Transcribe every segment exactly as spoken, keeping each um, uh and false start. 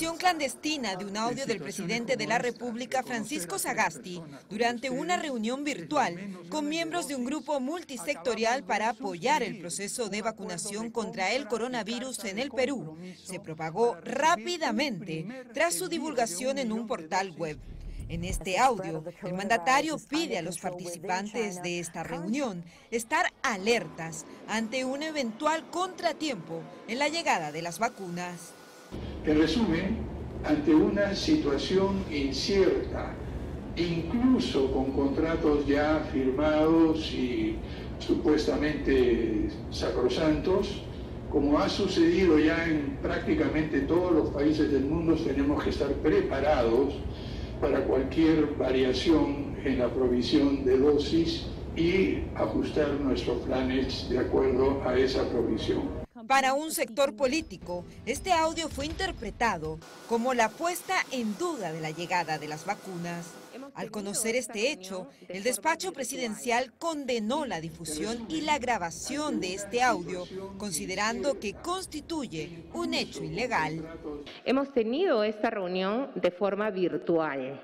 difusión clandestina de un audio del presidente de la República, Francisco Sagasti, durante una reunión virtual con miembros de un grupo multisectorial para apoyar el proceso de vacunación contra el coronavirus en el Perú, se propagó rápidamente tras su divulgación en un portal web. En este audio, el mandatario pide a los participantes de esta reunión estar alertas ante un eventual contratiempo en la llegada de las vacunas. En resumen, ante una situación incierta, incluso con contratos ya firmados y supuestamente sacrosantos, como ha sucedido ya en prácticamente todos los países del mundo, tenemos que estar preparados para cualquier variación en la provisión de dosis y ajustar nuestros planes de acuerdo a esa provisión. Para un sector político, este audio fue interpretado como la puesta en duda de la llegada de las vacunas. Al conocer este hecho, el despacho presidencial condenó la difusión y la grabación de este audio, considerando que constituye un hecho ilegal. Hemos tenido esta reunión de forma virtual.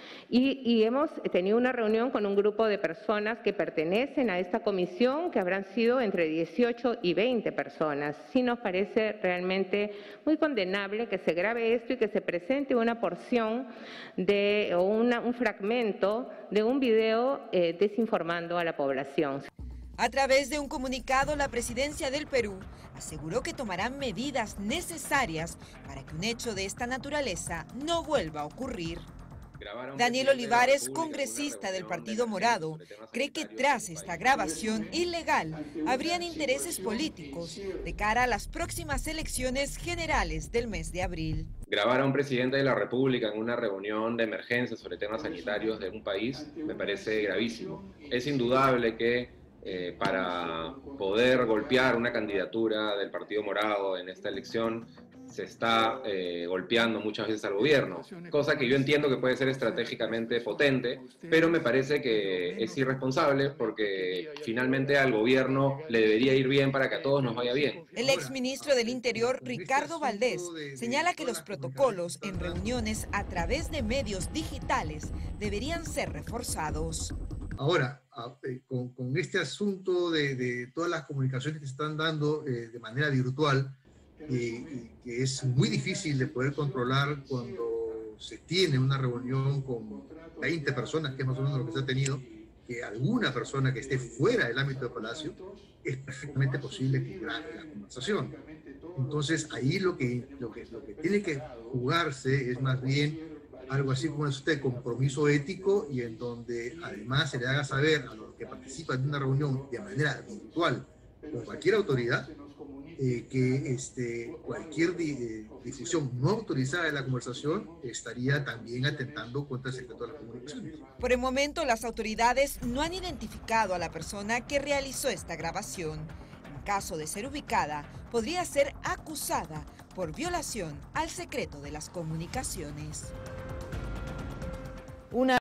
Y, y hemos tenido una reunión con un grupo de personas que pertenecen a esta comisión, que habrán sido entre dieciocho y veinte personas. Sí nos parece realmente muy condenable que se grabe esto y que se presente una porción de, o una, un fragmento de un video eh, desinformando a la población. A través de un comunicado, la presidencia del Perú aseguró que tomarán medidas necesarias para que un hecho de esta naturaleza no vuelva a ocurrir. Daniel Olivares, congresista del Partido Morado, cree que tras esta grabación ilegal habrían intereses políticos de cara a las próximas elecciones generales del mes de abril. Grabar a un presidente de la República en una reunión de emergencia sobre temas sanitarios de un país me parece gravísimo. Es indudable que eh, para poder golpear una candidatura del Partido Morado en esta elección se está eh, golpeando muchas veces al gobierno, cosa que yo entiendo que puede ser estratégicamente potente, pero me parece que es irresponsable porque finalmente al gobierno le debería ir bien para que a todos nos vaya bien. El exministro del Interior, Ricardo Valdés, señala que los protocolos en reuniones a través de medios digitales deberían ser reforzados. Ahora, con, con este asunto de, de todas las comunicaciones que se están dando eh, de manera virtual, y que es muy difícil de poder controlar cuando se tiene una reunión con veinte personas, que es más o menos lo que se ha tenido, que alguna persona que esté fuera del ámbito del Palacio, es perfectamente posible que grabe la conversación. Entonces, ahí lo que, lo, que, lo que tiene que jugarse es más bien algo así como es usted, compromiso ético, y en donde además se le haga saber a los que participan de una reunión de manera virtual con cualquier autoridad, Eh, que este, cualquier di, eh, difusión no autorizada de la conversación estaría también atentando contra el secreto de las comunicaciones. Por el momento, las autoridades no han identificado a la persona que realizó esta grabación. En caso de ser ubicada, podría ser acusada por violación al secreto de las comunicaciones. Una